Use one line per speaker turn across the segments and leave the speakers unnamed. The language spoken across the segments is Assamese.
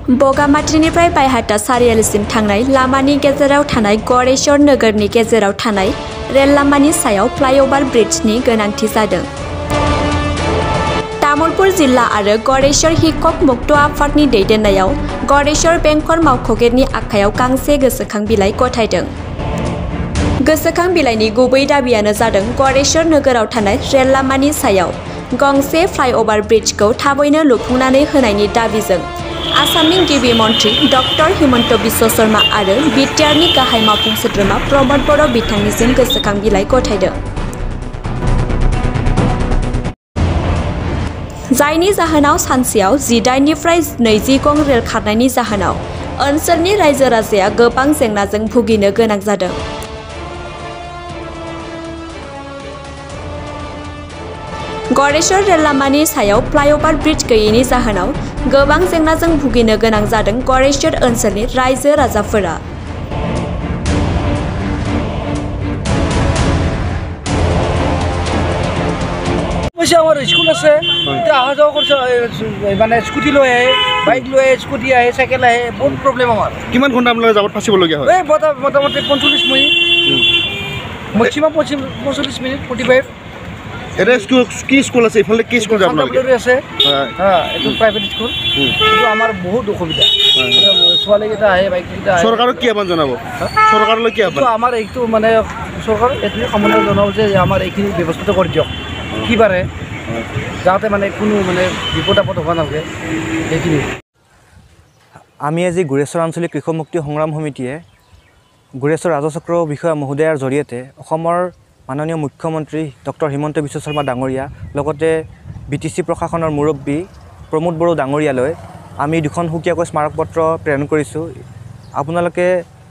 बगामाथिनिफ्राय बायहाटा सारियालिसिम थांनाय लामानि गेजेराव थानाय गरेश्वर नोगोरनि गेजेराव थानाय रेल लामानि सायाव फ्लाइओभार ब्रिजनि गोनांथि जादों। तामुलपुर जिल्ला आरो गरेश्वर हिकक मुक्त आफादनि दैदेननायाव गरेश्वर बेंखन मावख'गिरिनि आखायाव गांसे गोसोखां बिलाइ गथायदों। गोसोखां बिलाइनि गुबै दाबियानो जादों गरेश्वर नोगोराव थानाय रेल लामानि सायाव गंसे फ्लाइओभार ब्रिजखौ थाबैनो लुफुंनानै होनायनि दाबिजों आसामनि गिबि मन्थ्रि डक्टर हिमन्त बिश्व शर्मा आरो बिटिआरनि गाहाय मावफुं सोद्रोमा प्रमद बर' बिथांनिसिम गोसोखां बिलाइ गथायदों। जायनि जाहोनाव सानसेयाव 18 निफ्राय 20 गं रेल खारनायनि जाहोनाव ओनसोलनि रायजो राजाया गोबां जेंनाजों भुगिनो गोनां जादों। गरेश्वर रेल लामानि सायाव फ्लाइओभार ब्रिज गैयैनि जाहोनाव गोबां जेंनाजों भुगिनो गोनां जादों गरेश्वर ओनसोलनि रायजो राजाफोरा।
আমার স্কুল আছে এটা অহা যাওয়া করছে মানে স্কুটি লৈ আহে বাইক লৈ আহে স্কুটি আহে সাইকেল আহে বহুত প্রবলেম আমার।
কিমান ঘণ্টা আপোনালোকে যাবত ফাঁচিবলগীয়া হয়?
এই মোটামুটি 45 মিনিট ম্যাক্সিমাম 45 মিনিট 45।
এটা স্কুল কি স্কুল আছে ইফালে কি স্কুল যাব লাগে?
আছে হ্যাঁ এটা প্রাইভেট স্কুল কিন্তু আমার বহুত অসুবিধা ছোৱালীকেইটা আহে বাইককেইটা আহে।
সরকারক কি আহ্বান জানাব? সরকারলৈ কি আহ্বান?
আমার এইটো মানে সরকার এইটো সমন্বয় জনাব যে আমার এইখিনি ব্যৱস্থা কৰি দিয়ক কি পাৰে যাতে মানে কোনো মানে বিপদ আপদ হোৱা নালাগে এইখিনি।
আমি আজি গুৰেশ্বৰ আঞ্চলিক কৃষক মুক্তি সংগ্ৰাম সমিতিয়ে গুৰেশ্বৰ ৰাজচক্ৰ বিষয়া মহোদয়াৰ জৰিয়তে অসমৰ মাননীয় মুখ্যমন্ত্ৰী ডক্টৰ হিমন্ত বিশ্ব শৰ্মা ডাঙৰীয়া লগতে বিটিচি প্ৰশাসনৰ মুৰব্বী প্ৰমোদ বড়ো ডাঙৰীয়ালৈ আমি দুখন সুকীয়াকৈ স্মাৰকপত্ৰ প্ৰেৰণ কৰিছোঁ। আপোনালোকে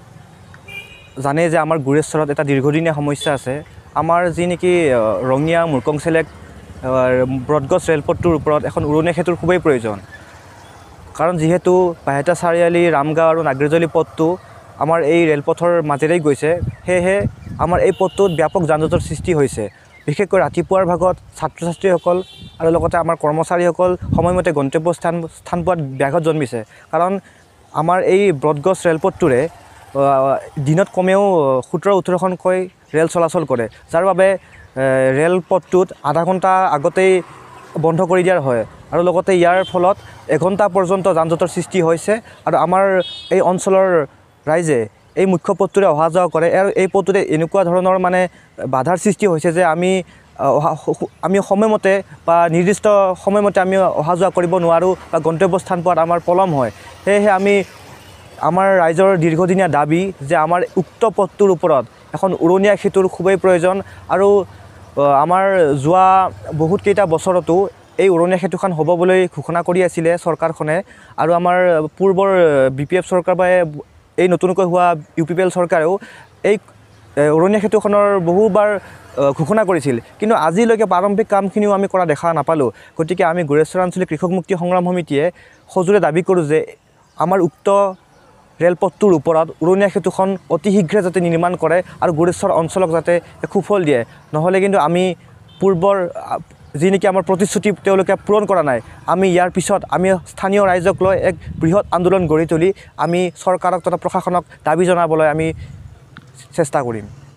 জানে যে আমাৰ গুৰেশ্বৰত এটা দীৰ্ঘদিনীয়া সমস্যা আছে। আমাৰ যি নেকি ৰঙিয়া মুৰকংচেলেক ব্ৰডগছ ৰেলপথটোৰ ওপৰত এখন উৰণীয়া সেতুৰ খুবেই প্ৰয়োজন, কাৰণ যিহেতু বাহেটা চাৰিআলি ৰামগাঁও আৰু নাগ্ৰেজলি পথটো আমাৰ এই ৰেলপথৰ মাজেৰেই গৈছে, সেয়েহে আমাৰ এই পথটোত ব্যাপক যান জঁটৰ সৃষ্টি হৈছে। বিশেষকৈ ৰাতিপুৱাৰ ভাগত ছাত্ৰ ছাত্ৰীসকল আৰু লগতে আমাৰ কৰ্মচাৰীসকল সময়মতে গন্তব্য স্থান পোৱাত ব্যাঘাত জন্মিছে, কাৰণ আমাৰ এই ব্ৰডগছ ৰেলপথটোৰে দিনত কমেও 17-18খনকৈ ৰেল চলাচল কৰে, যাৰ বাবে ৰেলপথটোত আধা ঘণ্টা আগতেই বন্ধ কৰি দিয়াৰ হয় আৰু লগতে ইয়াৰ ফলত এঘণ্টা পৰ্যন্ত যান জঁটৰ সৃষ্টি হৈছে। আৰু আমাৰ এই অঞ্চলৰ ৰাইজে এই মুখ্য পথটোৰে অহা যোৱা কৰে আৰু এই পথটোতে এনেকুৱা ধৰণৰ মানে বাধাৰ সৃষ্টি হৈছে যে আমি সময়মতে বা নিৰ্দিষ্ট সময়মতে আমি অহা যোৱা কৰিব নোৱাৰোঁ বা গন্তব্যস্থান পোৱাত আমাৰ পলম হয়। সেয়েহে আমাৰ ৰাইজৰ দীৰ্ঘদিনীয়া দাবী যে আমাৰ উক্ত পথটোৰ ওপৰত এখন উৰণীয়া সেতুৰ খুবেই প্ৰয়োজন। আৰু আমাৰ যোৱা বহুতকেইটা বছৰতো এই উৰণীয়া সেতুখন হ'ব বুলি ঘোষণা কৰি আছিলে চৰকাৰখনে, আৰু আমাৰ পূৰ্বৰ BPF চৰকাৰ বা এই নতুনকৈ হোৱা UPPL চৰকাৰেও এই উৰণীয়া সেতুখনৰ বহুবাৰ ঘোষণা কৰিছিল, কিন্তু আজিলৈকে প্ৰাৰম্ভিক কামখিনিও আমি কৰা দেখা নাপালোঁ। গতিকে আমি গুৰেশ্বৰ আঞ্চলিক কৃষক মুক্তি সংগ্ৰাম সমিতিয়ে সজোৰে দাবী কৰোঁ যে আমাৰ উক্ত ৰেলপথটোৰ ওপৰত উৰণীয়া সেতুখন অতি শীঘ্ৰে যাতে নিৰ্মাণ কৰে আৰু গুৰেশ্বৰ অঞ্চলক যাতে সুফল দিয়ে, নহ'লে কিন্তু আমি পূৰ্বৰ যি নেকি আমাৰ প্ৰতিশ্ৰুতি তেওঁলোকে পূৰণ কৰা নাই, আমি ইয়াৰ পিছত আমি স্থানীয় ৰাইজক লৈ এক বৃহৎ আন্দোলন গঢ়ি তুলি আমি চৰকাৰক তথা প্ৰশাসনক দাবী জনাবলৈ আমি চেষ্টা কৰিম।